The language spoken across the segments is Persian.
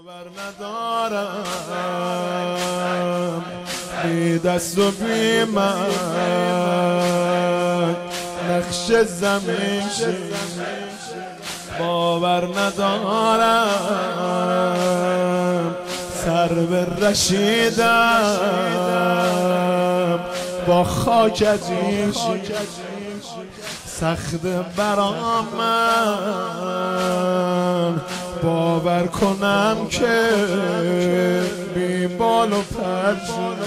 باور ندارم بی دست و بی من نقش زمین شد. باور ندارم سر به رشیدم با خاک عجین سخت برام من باور کنم که بی بال و پر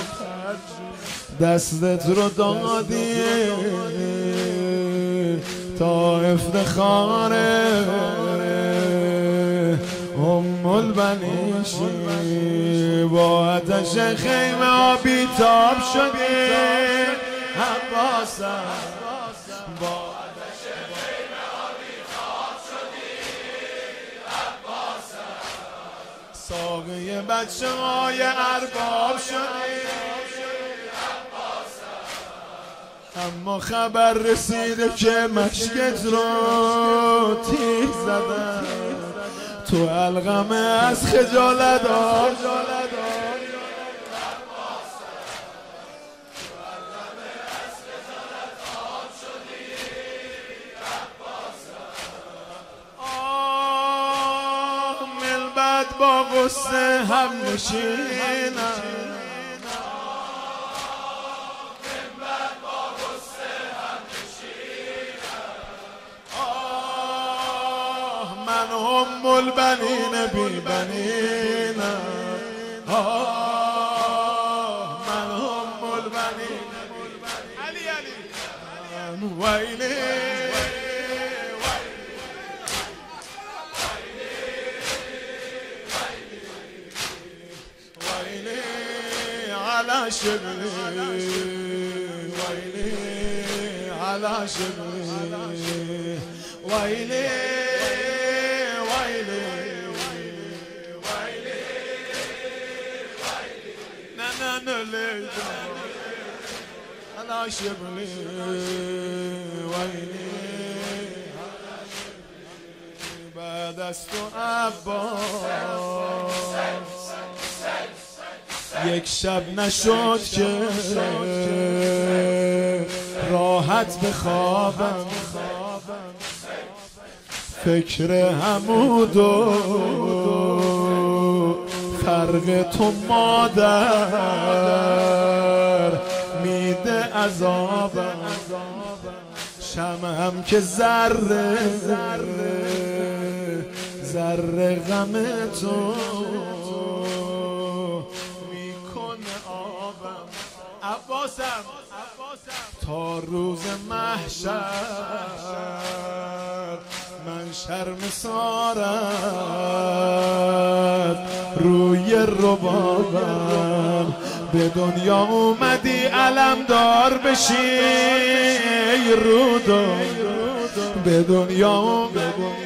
دستت رو دادی تا افتخار البنین شی. با آتش خیمه آبی تاب شدی عباسم، با آتش خیمه آبی تاب شدی عباسم، ساقی بچه های ارباب شدی عباسم. اما خبر رسیده که مشکت رو تیر زدن تو علقمه از خجالت ملبد با غصه هم نشینم من هم البنین بی بنینم من هم البنین علی علی ویلی ویلی علی شبلی ویلی علی شبلی ویلی على شبلي ويلي بعد است و عباس یک شب نشد که راحت بخوابم فکر حمود و فرق تو مادر میده عذابم. شمعم که ذره ذره غم تو میکنه آبم. عباسم تا روز محشر من شرمسارم روی ربابم. به دنیا اومدی علمدار بشی ای رودو، به دنیا اومدی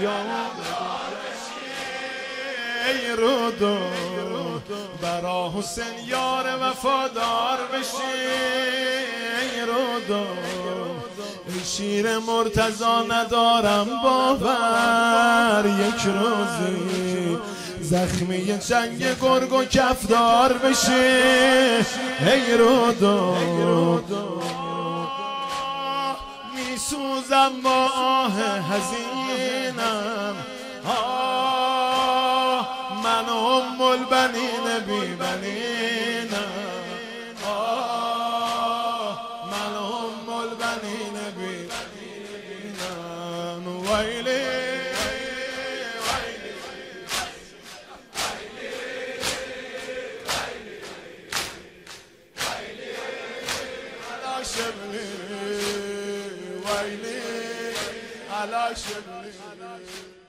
ای رودو برا حسین یار وفادار بشی ای رودو. شیر مرتضا ندارم باور یک روزی زخمی جنگ گرگ و کفدار بشی ای رودو. میسوزم با آه حزینم من هم البنین بی بنینم من هم البنین بی بنینم ویلی شبلی ویلی علی شبلی